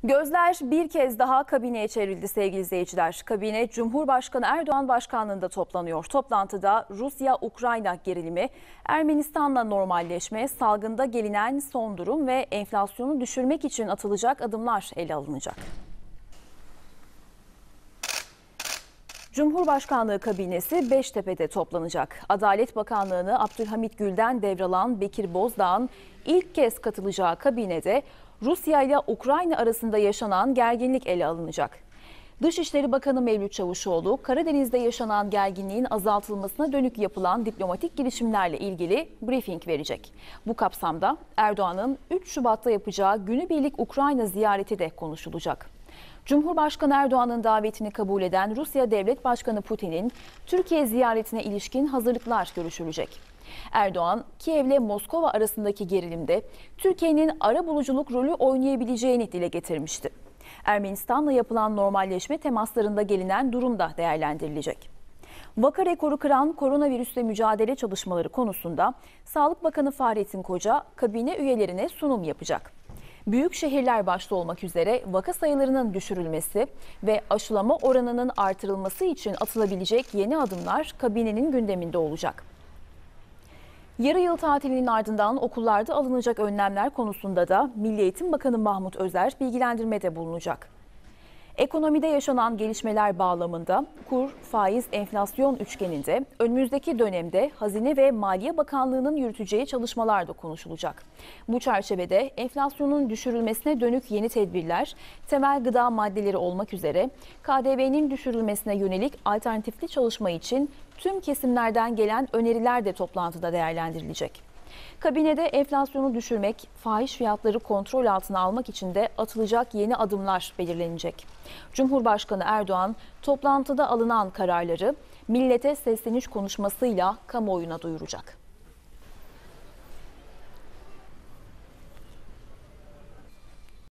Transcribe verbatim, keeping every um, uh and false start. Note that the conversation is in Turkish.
Gözler bir kez daha kabineye çevrildi sevgili izleyiciler. Kabine Cumhurbaşkanı Erdoğan başkanlığında toplanıyor. Toplantıda Rusya-Ukrayna gerilimi, Ermenistan'la normalleşme, salgında gelinen son durum ve enflasyonu düşürmek için atılacak adımlar ele alınacak. Cumhurbaşkanlığı kabinesi Beştepe'de toplanacak. Adalet Bakanlığı'nı Abdülhamit Gül'den devralan Bekir Bozdağ'ın ilk kez katılacağı kabinede Rusya ile Ukrayna arasında yaşanan gerginlik ele alınacak. Dışişleri Bakanı Mevlüt Çavuşoğlu, Karadeniz'de yaşanan gerginliğin azaltılmasına dönük yapılan diplomatik girişimlerle ilgili briefing verecek. Bu kapsamda Erdoğan'ın üç Şubat'ta yapacağı günübirlik Ukrayna ziyareti de konuşulacak. Cumhurbaşkanı Erdoğan'ın davetini kabul eden Rusya Devlet Başkanı Putin'in Türkiye ziyaretine ilişkin hazırlıklar görüşülecek. Erdoğan, Kiev'le Moskova arasındaki gerilimde Türkiye'nin arabuluculuk rolü oynayabileceğini dile getirmişti. Ermenistan'la yapılan normalleşme temaslarında gelinen durum da değerlendirilecek. Vaka rekoru kıran koronavirüsle mücadele çalışmaları konusunda Sağlık Bakanı Fahrettin Koca kabine üyelerine sunum yapacak. Büyük şehirler başta olmak üzere vaka sayılarının düşürülmesi ve aşılama oranının artırılması için atılabilecek yeni adımlar kabinenin gündeminde olacak. Yarı yıl tatilinin ardından okullarda alınacak önlemler konusunda da Milli Eğitim Bakanı Mahmut Özer bilgilendirmede bulunacak. Ekonomide yaşanan gelişmeler bağlamında kur, faiz, enflasyon üçgeninde önümüzdeki dönemde Hazine ve Maliye Bakanlığı'nın yürüteceği çalışmalar da konuşulacak. Bu çerçevede enflasyonun düşürülmesine dönük yeni tedbirler, temel gıda maddeleri olmak üzere K D V'nin düşürülmesine yönelik alternatifli çalışma için tüm kesimlerden gelen öneriler de toplantıda değerlendirilecek. Kabinede enflasyonu düşürmek, fahiş fiyatları kontrol altına almak için de atılacak yeni adımlar belirlenecek. Cumhurbaşkanı Erdoğan toplantıda alınan kararları millete sesleniş konuşmasıyla kamuoyuna duyuracak.